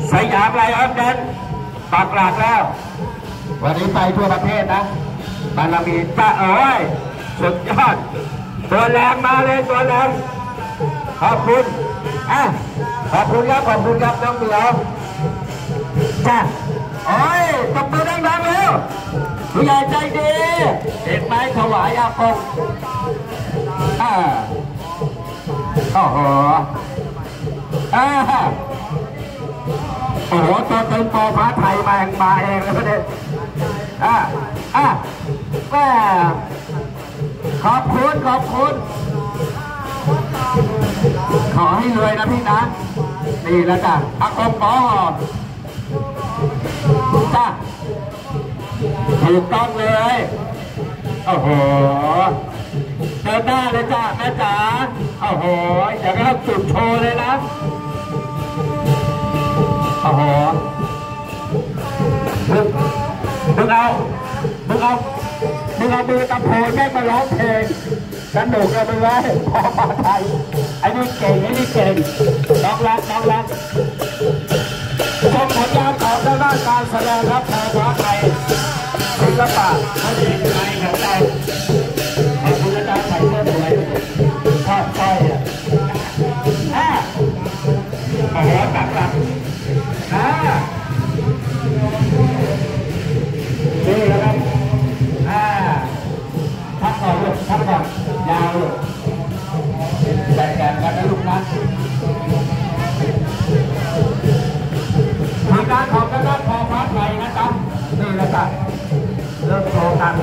สยามไลออนนั้นปักหลักแล้ววันนี้ไปทั่วประเทศนะบารมีจ้าเอ๋ยสุดยอดตัวแรงมาเลยตัวแรงขอบคุณขอบคุณครับน้องเหมียวจ้าโอ้ยตบมือดังๆแล้วผู้ใหญ่ใจดีเด็กไม้ถวายอากงโอ้โหโอ้โหตัวเต็มโตฟ้าไทยมาเองเลยเนี่ยแม่ขอบคุณขอให้รวยนะพี่นะนี่แล้วจ้ะอากงหมอจ้ะถูกต้องเลยโอ้โหเดินหน้าเลยจ้ะแม่จ๋าโอ้โหอยากให้จุดโชว์เลยนะโอ้โหมึงเอามือตะโพนแม่มาร้องเพลงสนุกเลยมึงเลยพอมาไทยไอ้นี่เก่งน้องรักชมผลงานของด้านการแสดงครับแพรฟ้าไทยศิลปะเขาดีใจแข็งแรงขอบคุณอาจารย์ใส่เสื้อสวยชอบสร้อยโอ้โหตักนี่แล้วครับพักก่อนยาวลูกแบ่งกันนะลูกนะทางการของด้านพอฟ้าไทยนะจ๊ะนี่แล้วจ้ะเริ่มโชว์กัน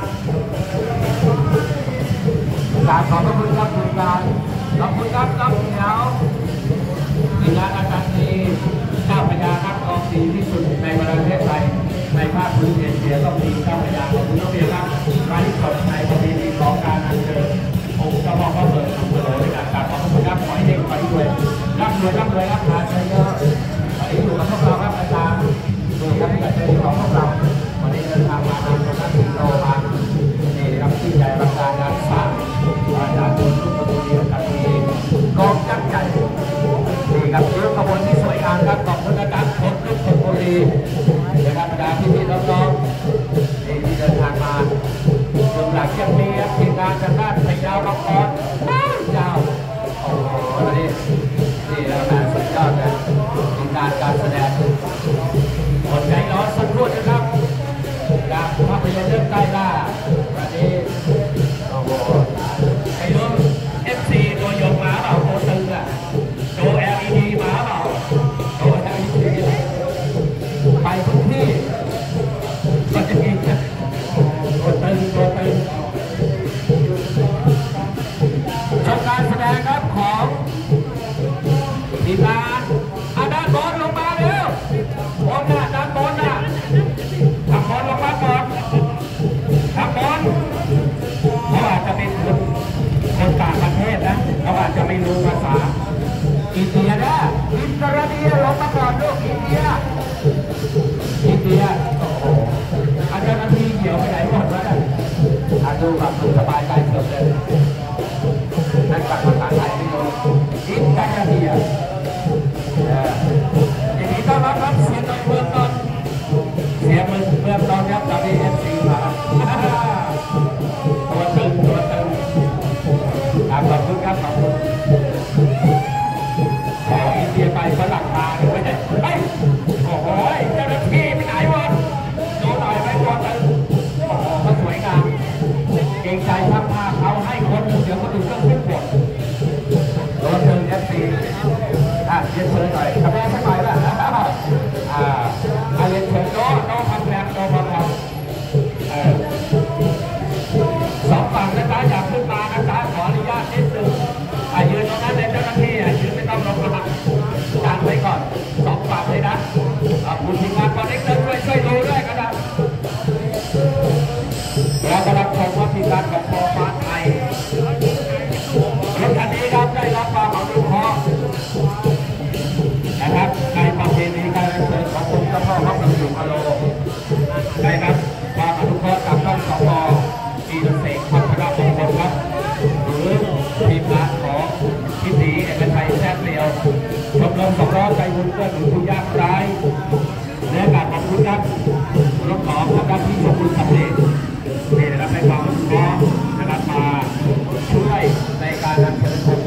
การขอบคุณครับทีมงานขอบคุณครับน้องเหนียวทีมงานอาจารย์ดีเจ้าพญานักร้องดีที่สุดในประเทศไทยในภาคพื้นเอเชียต้องมีเจ้าพญาขอบคุณน้องเบียร์ครับไร้สดในประเพณีของการอัญเชิญองค์เจ้าพ่อพระเบิดทำประโยชน์ในการขอบคุณครับขอให้เด็กไปด้วยร่ำรวยครับหาเชิญเยอะวันนี้อยู่กับพวกเราครับอาจารย์ดูครับที่จะเจอของพวกเราวันนี้เดินทางมาทางนักบินโตมานี่ครับที่ใจรักการงานสร้างอาจารย์ทุกประตูดีกันดีกองจักรใหญ่นี่ครับเรื่องขบวนที่สวยงามครับขอบคุณอาจารย์คนทุกคนบุรีนะครับบรรดาพี่น้องๆที่เดินทางมาส่วนหลักยังมีทีมงานจากด้านพยาวมังกรเจ้าโอ้โหวันนี้นี่แล้วนะสุดยอดเลยทีมงานการแสดงคนใจร้อนสักครู่นะครับจากภาพยนตร์เรื่องใต้ล่าวันนี้โอ้โหไอ้รุ่น FC ตัวยงหมาเปล่าโคตึงอ่ะโจ LED หมาเปล่าโจ LED ไปทุกที่ก็จะมีตัวตึงชมการแสดงครับของทีมงานด้านบนลงมาเร็วด้านบนทำบอลลงมาก่อนทำบอลเขาอาจจะเป็นคนต่างประเทศนะเขาอาจจะไม่รู้ภาษาอินเดียนะอินเดียลงมาก่อนลูกอินเดียโอ้โหอาจารย์ที่เหี่ยวไปไหนหมดวะเนี่ยดูแบบสบายใจเกือบเลยนั่นกับภาษาไทยไม่รู้อินเดียอย่างนี้ก็รับครับเสียงเมืองต้นครับตอนนี้ FC มาตัวตึงขอบคุณครับขอบคุณอินเดียไปฝรั่งมาไม่ใช่โอ้โหเจ้าหน้าที่ไปไหนวะดูหน่อยไปตัวตึงโอ้โหเขาสวยงามเก่งใจช่างภาพเขาให้คนเดี๋ยวคนอื่นก็ขึ้นบทตัวตึง FC เรียนเชิญหน่อยทำแม่สักหน่อยละเรียนเชิญโน้ทำแรงโน้ทำสองฝั่งนะจ๊ะอยากขึ้นมานะจ๊ะขออนุญาตนิดนึงยืนตรงนั้นเลยเจ้าหน้าที่ยืนไม่ต้องลงกระหังจานไว้ก่อนสองฝั่งเลยนะคุณทีมงานคอนเนคเตอร์ด้วยช่วยดูด้วยกันนะเรากำลังชมว่าทีมงานของพอฟ้าไทยรถคันนี้ครับได้รับความอนุเคราะห์นะครับในประเพณีการเชิญขององค์เจ้าพ่อพระบรมสุพรรณได้รับความอนุเคราะห์จากท่านสว.กีรเสกพัฒนามงคลครับหรือทีมงานของพิธีเอกชัยแซ่บเลียวชมรถสองล้อใจบุญเพื่อหนุนผู้ยากไร้และการขอบคุณครับรถของนะครับที่สมบูรณ์สำเร็จนี่นะครับในความพร้อมนะครับมาช่วยในการนำเสนอ